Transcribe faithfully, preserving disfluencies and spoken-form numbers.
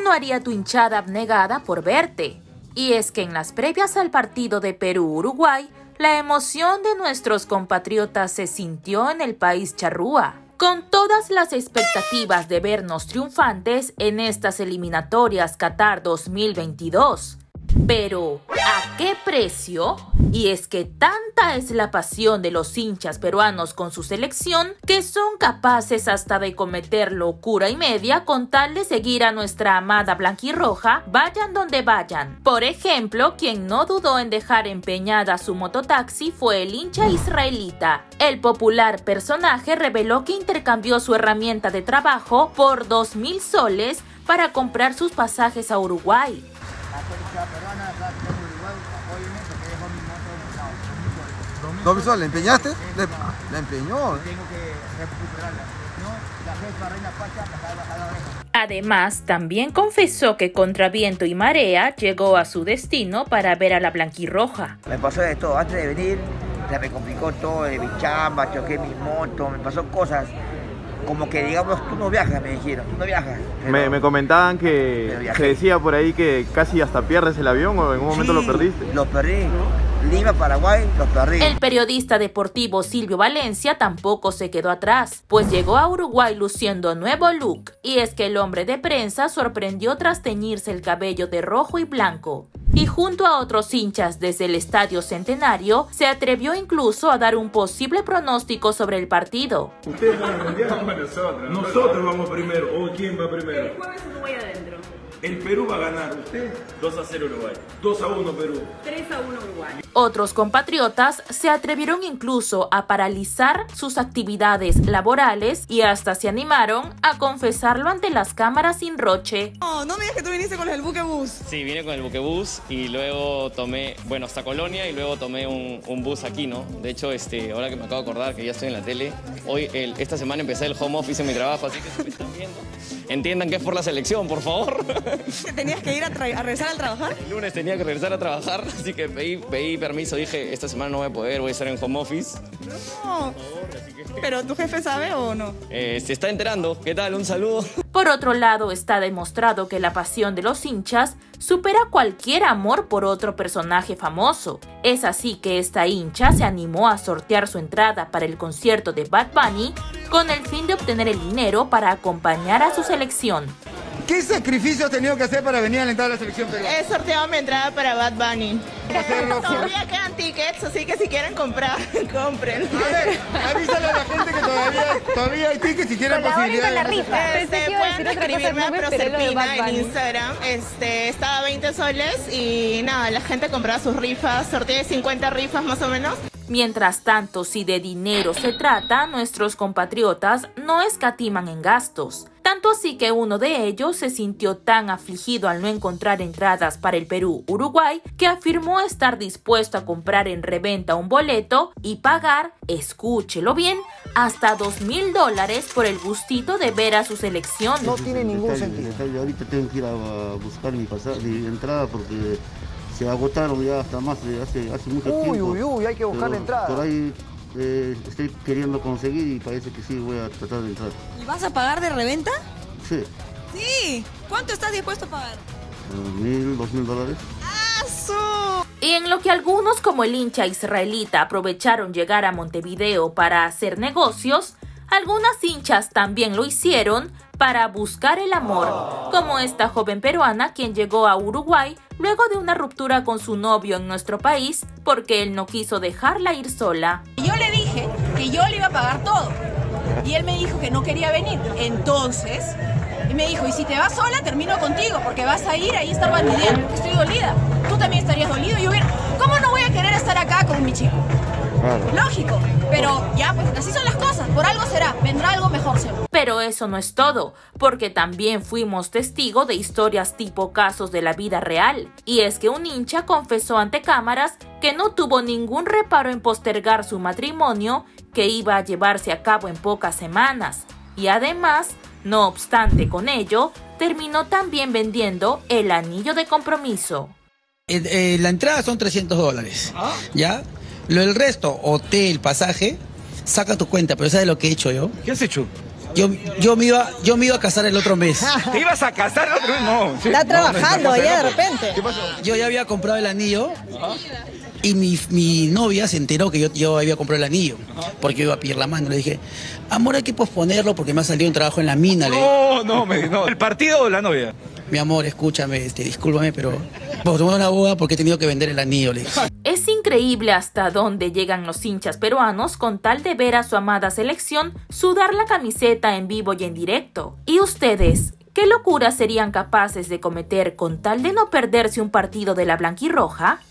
no haría tu hinchada abnegada por verte? Y es que en las previas al partido de Perú-Uruguay, la emoción de nuestros compatriotas se sintió en el país charrúa, con todas las expectativas de vernos triunfantes en estas eliminatorias Qatar dos mil veintidós. Pero, ¿a qué precio? Y es que tanta es la pasión de los hinchas peruanos con su selección que son capaces hasta de cometer locura y media con tal de seguir a nuestra amada blanquirroja, vayan donde vayan. Por ejemplo, quien no dudó en dejar empeñada su mototaxi fue el hincha israelita. El popular personaje reveló que intercambió su herramienta de trabajo por dos mil soles para comprar sus pasajes a Uruguay. ¿Dos mil soles? ¿Le empeñaste? Le, le empeñó. Tengo que recuperarla. No, la jefa Reina Pacha acaba de bajar la oreja. Además, también confesó que contra viento y marea llegó a su destino para ver a la blanquirroja. Me pasó de todo. Antes de venir, se me complicó todo de mi chamba, choqué mi moto, me pasó cosas. Como que digamos, tú no viajas, me dijeron, tú no viajas. Me, me comentaban que se decía por ahí que casi hasta pierdes el avión o en un momento sí, lo perdiste. Lo perdí. Lima, Paraguay, los perdí. El periodista deportivo Silvio Valencia tampoco se quedó atrás, pues llegó a Uruguay luciendo nuevo look. Y es que el hombre de prensa sorprendió tras teñirse el cabello de rojo y blanco. Y junto a otros hinchas desde el Estadio Centenario, se atrevió incluso a dar un posible pronóstico sobre el partido. Ustedes van a mundial, vamos nosotros. Nosotros vamos primero. ¿O quién va primero? El jueves Uruguay adentro. El Perú va a ganar. ¿Usted? dos a cero Uruguay. dos a uno Perú. tres a uno Uruguay. Otros compatriotas se atrevieron incluso a paralizar sus actividades laborales y hasta se animaron a confesarlo ante las cámaras sin roche. No, no me digas que tú viniste con el buquebús. Sí, vine con el buquebús y luego tomé, bueno, hasta Colonia y luego tomé un, un bus aquí, ¿no? De hecho, este, ahora que me acabo de acordar que ya estoy en la tele, hoy, el, esta semana empecé el home office en mi trabajo, así que si me están viendo, entiendan que es por la selección, por favor. ¿Que tenías que ir a, a regresar al trabajar? El lunes tenía que regresar a trabajar, así que pedí, pedí permiso, dije, esta semana no voy a poder, voy a estar en home office. No, pero ¿tu jefe sabe o no? Eh, se está enterando, ¿qué tal? Un saludo. Por otro lado, está demostrado que la pasión de los hinchas supera cualquier amor por otro personaje famoso. Es así que esta hincha se animó a sortear su entrada para el concierto de Bad Bunny con el fin de obtener el dinero para acompañar a su selección. ¿Qué sacrificio has tenido que hacer para venir a alentar a la selección peruana? He sorteado mi entrada para Bad Bunny. Todavía quedan tickets, así que si quieren comprar, compren. A ver, avísale a la gente que todavía, todavía hay tickets y quieren posibilidades. Este, pueden escribirme a Proserpina en Instagram. Este, estaba a veinte soles y nada, la gente compraba sus rifas, sorteé cincuenta rifas más o menos. Mientras tanto, si de dinero se trata, nuestros compatriotas no escatiman en gastos. Tanto así que uno de ellos se sintió tan afligido al no encontrar entradas para el Perú-Uruguay que afirmó estar dispuesto a comprar en reventa un boleto y pagar, escúchelo bien, hasta dos mil dólares por el gustito de ver a su selección. No tiene ningún sentido. Ahorita tengo que ir a buscar mi, pasaje, mi entrada porque se agotaron ya hasta más de hace, hace mucho uy, tiempo. Uy, uy, hay que buscar pero, la entrada. Por ahí eh, estoy queriendo conseguir y parece que sí voy a tratar de entrar. ¿Y vas a pagar de reventa? Sí. Sí. ¿Cuánto estás dispuesto a pagar? Uh, mil, dos mil dólares. ¡Asu! Y en lo que algunos como el hincha israelita aprovecharon llegar a Montevideo para hacer negocios, algunas hinchas también lo hicieron para buscar el amor, como esta joven peruana quien llegó a Uruguay luego de una ruptura con su novio en nuestro país porque él no quiso dejarla ir sola. Yo le dije que yo le iba a pagar todo y él me dijo que no quería venir. Entonces, y me dijo, y si te vas sola, termino contigo porque vas a ir, ahí está bandideando, porque estoy dolida. Tú también estarías dolido y yo hubiera... ¿Cómo no voy a querer estar acá con mi chico? Claro. Lógico, pero ya, pues así son las cosas, por algo será, vendrá algo mejor seguro. Pero eso no es todo, porque también fuimos testigo de historias tipo casos de la vida real. Y es que un hincha confesó ante cámaras que no tuvo ningún reparo en postergar su matrimonio, que iba a llevarse a cabo en pocas semanas. Y además, no obstante con ello, terminó también vendiendo el anillo de compromiso. Eh, eh, la entrada son trescientos dólares, ¿ah? ¿Ya? Lo del resto, hotel, pasaje, saca tu cuenta, pero ¿sabes lo que he hecho yo? ¿Qué has hecho? Yo, yo, me iba, yo me iba a casar el otro mes. ¿Te ibas a casar el otro mes? No. Sí. Está no, trabajando no, no, allá no. de repente. ¿Qué pasó? Yo ya había comprado el anillo. Ajá. Y mi, mi novia se enteró que yo, yo había comprado el anillo. Ajá. Porque yo iba a pedir la mano. Le dije, amor, hay que posponerlo porque me ha salido un trabajo en la mina. No, no, me, no. ¿El partido o la novia? Mi amor, escúchame, este, discúlpame, pero posponemos la boda porque he tenido que vender el anillo. Le dije. Es increíble hasta dónde llegan los hinchas peruanos con tal de ver a su amada selección sudar la camiseta en vivo y en directo. ¿Y ustedes? ¿Qué locuras serían capaces de cometer con tal de no perderse un partido de la blanquirroja?